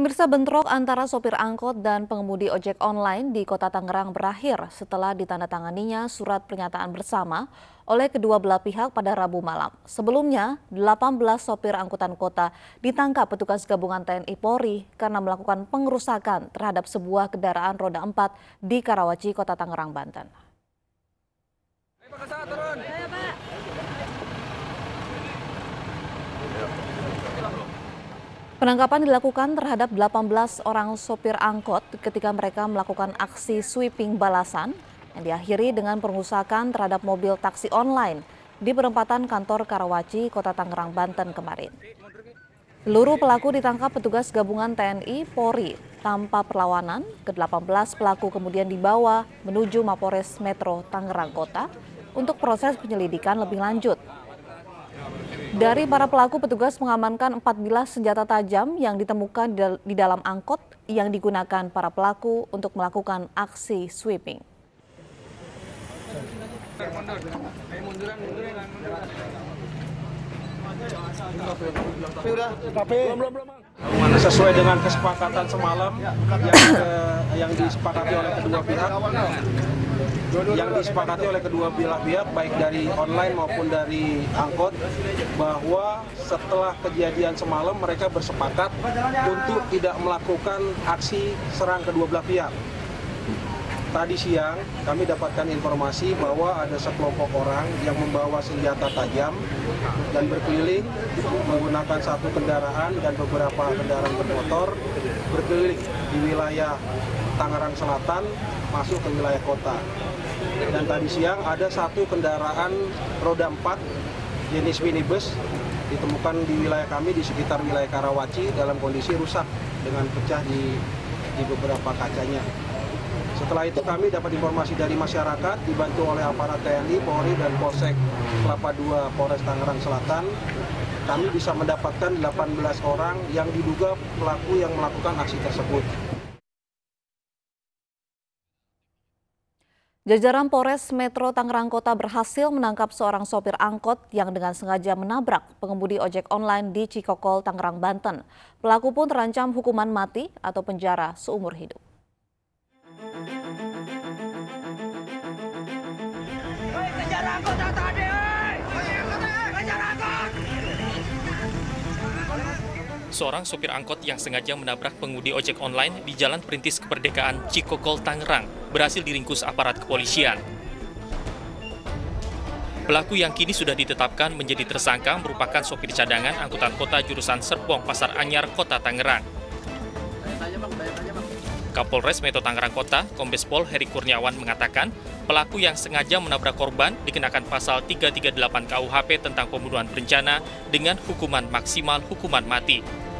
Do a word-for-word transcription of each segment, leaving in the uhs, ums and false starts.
Pemirsa, bentrok antara sopir angkot dan pengemudi ojek online di Kota Tangerang berakhir setelah ditandatanganinya surat pernyataan bersama oleh kedua belah pihak pada Rabu malam. Sebelumnya, delapan belas sopir angkutan kota ditangkap petugas gabungan T N I Polri karena melakukan pengerusakan terhadap sebuah kendaraan roda empat di Karawaci, Kota Tangerang, Banten. Penangkapan dilakukan terhadap delapan belas orang sopir angkot ketika mereka melakukan aksi sweeping balasan yang diakhiri dengan pengerusakan terhadap mobil taksi online di perempatan kantor Karawaci, Kota Tangerang, Banten kemarin. Seluruh pelaku ditangkap petugas gabungan T N I Polri tanpa perlawanan. Ke delapan belas pelaku kemudian dibawa menuju Mapores Metro Tangerang Kota untuk proses penyelidikan lebih lanjut. Dari para pelaku, petugas mengamankan empat bilah senjata tajam yang ditemukan di dalam angkot yang digunakan para pelaku untuk melakukan aksi sweeping. Sesuai dengan kesepakatan semalam yang, ke, yang disepakati oleh kedua pihak, yang disepakati oleh kedua belah pihak baik dari online maupun dari angkot, bahwa setelah kejadian semalam mereka bersepakat untuk tidak melakukan aksi serang kedua belah pihak. Tadi siang kami dapatkan informasi bahwa ada sekelompok orang yang membawa senjata tajam dan berkeliling menggunakan satu kendaraan dan beberapa kendaraan bermotor berkeliling di wilayah Tangerang Selatan masuk ke wilayah kota. Dan tadi siang ada satu kendaraan roda empat jenis minibus ditemukan di wilayah kami di sekitar wilayah Karawaci dalam kondisi rusak dengan pecah di, di beberapa kacanya. Setelah itu kami dapat informasi dari masyarakat dibantu oleh aparat T N I, Polri, dan Polsek Kelapa dua Polres Tangerang Selatan. Kami bisa mendapatkan delapan belas orang yang diduga pelaku yang melakukan aksi tersebut. Jajaran Polres Metro Tangerang Kota berhasil menangkap seorang sopir angkot yang dengan sengaja menabrak pengemudi ojek online di Cikokol, Tangerang, Banten. Pelaku pun terancam hukuman mati atau penjara seumur hidup. Seorang sopir angkot yang sengaja menabrak pengemudi ojek online di Jalan Perintis Kemerdekaan Cikokol, Tangerang berhasil diringkus aparat kepolisian. Pelaku yang kini sudah ditetapkan menjadi tersangka merupakan sopir cadangan angkutan kota jurusan Serpong, Pasar Anyar, Kota Tangerang. Kapolres Metro Tangerang Kota, Kombes Pol Heri Kurniawan mengatakan, pelaku yang sengaja menabrak korban dikenakan pasal tiga tiga delapan K U H P tentang pembunuhan berencana dengan hukuman maksimal hukuman mati.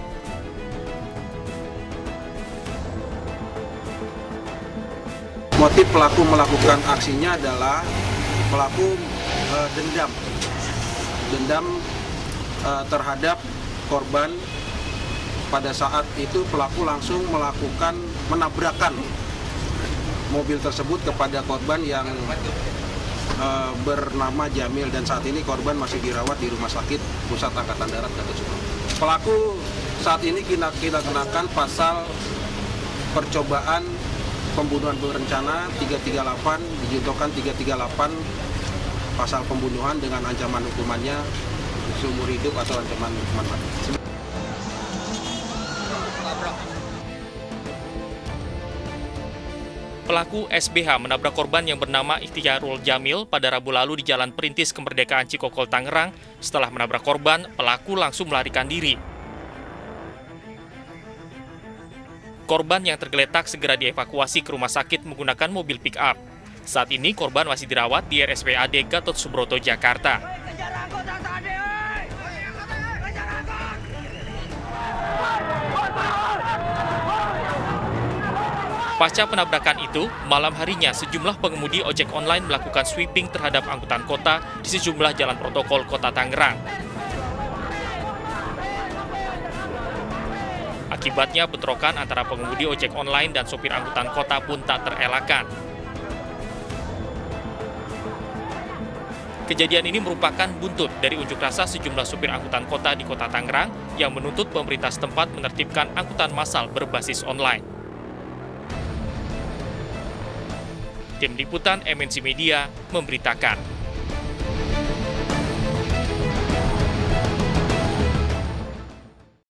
Motif pelaku melakukan aksinya adalah pelaku e, dendam, dendam e, terhadap korban. Pada saat itu pelaku langsung melakukan menabrakan mobil tersebut kepada korban yang e, bernama Jamil, dan saat ini korban masih dirawat di Rumah Sakit Pusat Angkatan Darat Gatot Subroto. Pelaku saat ini kita, kita kenakan pasal percobaan pembunuhan berencana tiga tiga delapan, dijatuhkan tiga tiga delapan pasal pembunuhan dengan ancaman hukumannya seumur hidup atau ancaman hukuman mati. Pelaku S B H menabrak korban yang bernama Ikhtiarul Jamil pada Rabu lalu di Jalan Perintis Kemerdekaan Cikokol, Tangerang. Setelah menabrak korban, pelaku langsung melarikan diri. Korban yang tergeletak segera dievakuasi ke rumah sakit menggunakan mobil pick-up. Saat ini korban masih dirawat di R S P A D Gatot Subroto, Jakarta. Pasca penabrakan itu, malam harinya sejumlah pengemudi ojek online melakukan sweeping terhadap angkutan kota di sejumlah jalan protokol Kota Tangerang. Akibatnya, bentrokan antara pengemudi ojek online dan sopir angkutan kota pun tak terelakkan. Kejadian ini merupakan buntut dari unjuk rasa sejumlah supir angkutan kota di Kota Tangerang yang menuntut pemerintah setempat menertibkan angkutan massal berbasis online. Tim Liputan M N C Media memberitakan.